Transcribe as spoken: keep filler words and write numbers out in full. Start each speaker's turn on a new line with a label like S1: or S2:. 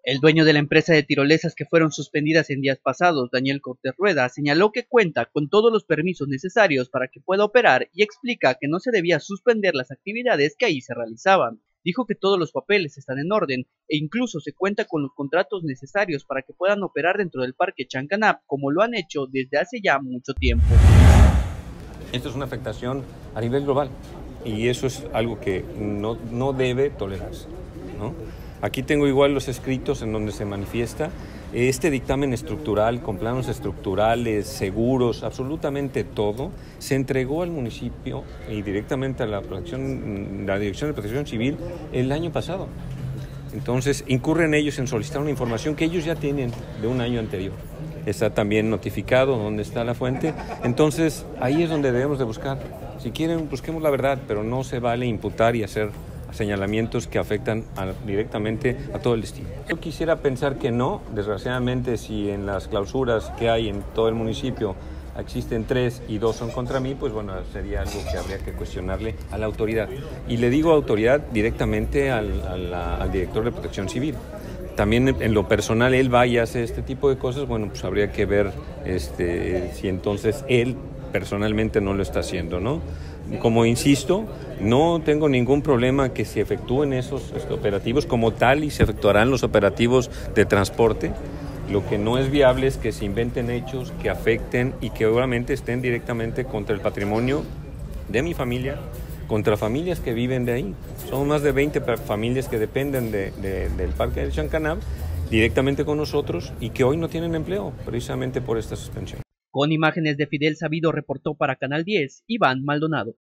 S1: El dueño de la empresa de tirolesas que fueron suspendidas en días pasados, Daniel Cortés Rueda, señaló que cuenta con todos los permisos necesarios para que pueda operar y explica que no se debía suspender las actividades que ahí se realizaban. Dijo que todos los papeles están en orden e incluso se cuenta con los contratos necesarios para que puedan operar dentro del Parque Chancanab, como lo han hecho desde hace ya mucho tiempo.
S2: Esto es una afectación a nivel global y eso es algo que no, no debe tolerarse, ¿no? Aquí tengo igual los escritos en donde se manifiesta este dictamen estructural, con planos estructurales, seguros, absolutamente todo, se entregó al municipio y directamente a la, protección, la Dirección de Protección Civil el año pasado. Entonces, incurren ellos en solicitar una información que ellos ya tienen de un año anterior. Está también notificado dónde está la fuente. Entonces, ahí es donde debemos de buscar. Si quieren, busquemos la verdad, pero no se vale imputar y hacer señalamientos que afectan a, directamente a todo el destino. Yo quisiera pensar que no, desgraciadamente si en las clausuras que hay en todo el municipio existen tres y dos son contra mí, pues bueno, sería algo que habría que cuestionarle a la autoridad. Y le digo autoridad directamente al, al, al director de Protección Civil. También en lo personal él va y hace este tipo de cosas, bueno, pues habría que ver este, si entonces él personalmente no lo está haciendo, ¿no? Como insisto, no tengo ningún problema que se efectúen esos operativos como tal y se efectuarán los operativos de transporte. Lo que no es viable es que se inventen hechos que afecten y que obviamente estén directamente contra el patrimonio de mi familia, contra familias que viven de ahí. Son más de veinte familias que dependen de, de, del Parque del Chancanab directamente con nosotros y que hoy no tienen empleo precisamente por esta suspensión.
S1: Con imágenes de Fidel Sabido reportó para Canal diez, Iván Maldonado.